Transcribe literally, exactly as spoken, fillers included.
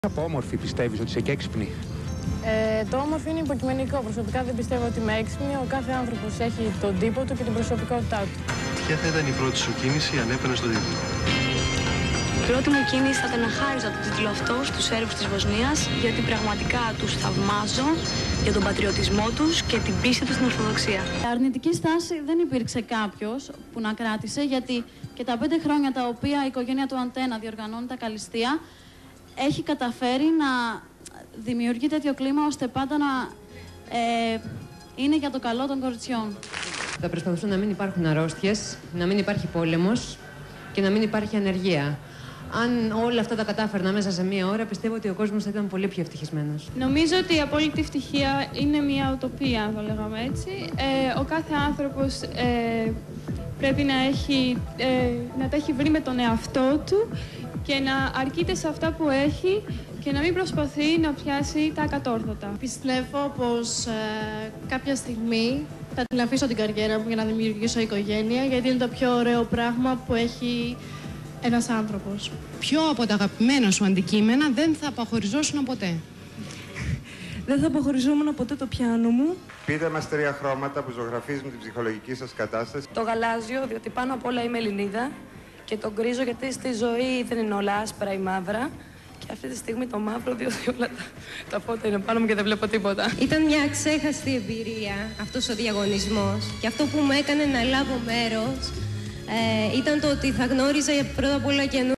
Από όμορφη πιστεύεις ότι είσαι και έξυπνη? Ε, το όμορφο είναι υποκειμενικό. Προσωπικά δεν πιστεύω ότι είμαι έξυπνη. Ο κάθε άνθρωπος έχει τον τύπο του και την προσωπικότητά του. Ποια θα ήταν η πρώτη σου κίνηση αν έπαιρνες τον τίτλο? Η πρώτη μου κίνηση θα ήταν να χάριζα τον τίτλο αυτό στους Σέρβους της Βοσνίας, γιατί πραγματικά τους θαυμάζω για τον πατριωτισμό τους και την πίστη τους στην Ορθοδοξία. Αρνητική στάση δεν υπήρξε κάποιος που να κράτησε, γιατί και τα πέντε χρόνια τα οποία η οικογένεια του Αντένα διοργανώνει τα καλυστεία, έχει καταφέρει να δημιουργεί τέτοιο κλίμα ώστε πάντα να ε, είναι για το καλό των κοριτσιών. Θα προσπαθούν να μην υπάρχουν αρρώστιες, να μην υπάρχει πόλεμος και να μην υπάρχει ανεργία. Αν όλα αυτά τα κατάφερνα μέσα σε μία ώρα, πιστεύω ότι ο κόσμος θα ήταν πολύ πιο ευτυχισμένος. Νομίζω ότι η απόλυτη ευτυχία είναι μια ουτοπία, αν το λέγαμε έτσι. Ε, ο κάθε άνθρωπος ε, πρέπει να, έχει, ε, να τα έχει βρει με τον εαυτό του και να αρκείται σε αυτά που έχει και να μην προσπαθεί να πιάσει τα ακατόρθωτα. Πιστεύω πως ε, κάποια στιγμή θα την αφήσω την καριέρα μου για να δημιουργήσω οικογένεια, γιατί είναι το πιο ωραίο πράγμα που έχει ένας άνθρωπος. Ποιο από τα αγαπημένα σου αντικείμενα δεν θα αποχωριζόσουν ποτέ? Δεν θα αποχωριζόμουν ποτέ το πιάνο μου. Πείτε μας τρία χρώματα που ζωγραφίζουν την ψυχολογική σας κατάσταση. Το γαλάζιο, διότι πάνω απ' όλα είμαι Ελληνίδα, και το γκρίζο, γιατί στη ζωή δεν είναι όλα άσπρα ή μαύρα. Και αυτή τη στιγμή το μαύρο, διότι όλα τα, τα φώτα είναι πάνω μου και δεν βλέπω τίποτα. Ήταν μια αξέχαστη εμπειρία αυτός ο διαγωνισμός. Και αυτό που μου έκανε να λάβω μέρος ε, ήταν το ότι θα γνώριζα πρώτα απ' όλα καινούργια